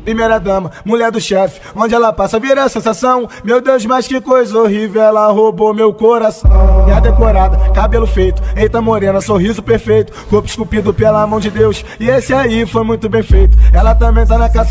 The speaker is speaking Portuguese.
primeira dama, mulher do chefe. Onde ela passa vira sensação. Meu Deus, mas que coisa horrível, ela roubou meu coração. E a decorada, cabelo feito, eita morena, sorriso perfeito, corpo esculpido pela mão de Deus. E esse aí foi muito bem feito. Ela também tá na caça